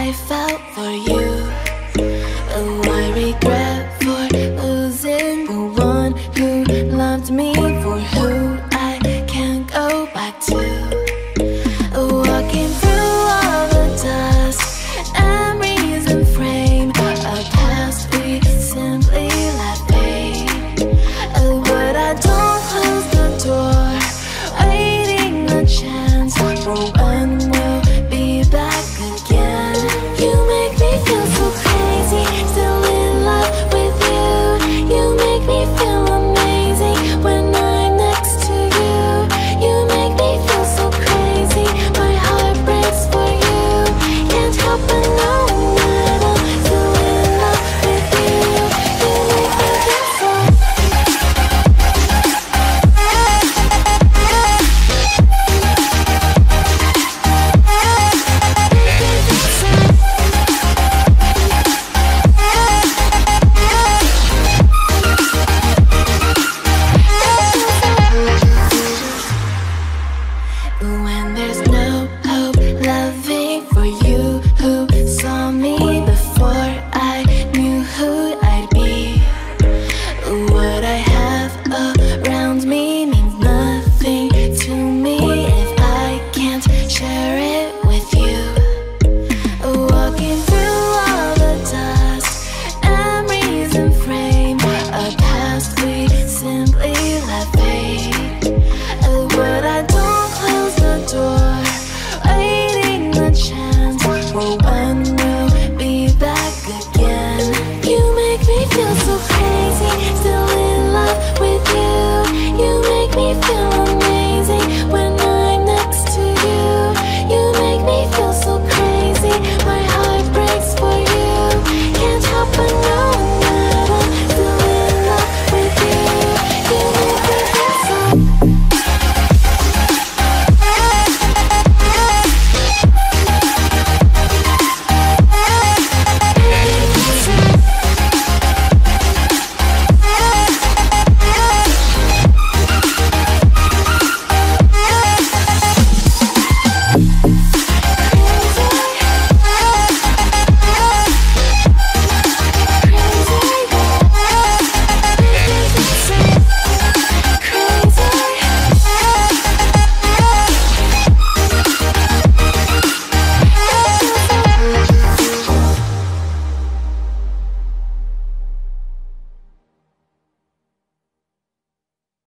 I felt for you. Oh, I regret for losing the one who loved me, for who I can't go back to. Walking through all the dust, memories and frame, a past we simply let fade. Oh, but I don't close the door, waiting a chance for when we'll be back again. You make me feel so crazy, still in love with you. You make me feel amazing when I'm next to you. You make me feel so crazy, my heart breaks for you. Can't help but knowing that I'm still in love with you. You make me feel so. When there's no hope, loving for you who saw me before I knew who I'd be. What I have around me means nothing to me if I can't share it with you. Walking through all the dust, memories and frame, a past we simply let fade. But I don't close the door, waiting a chance for when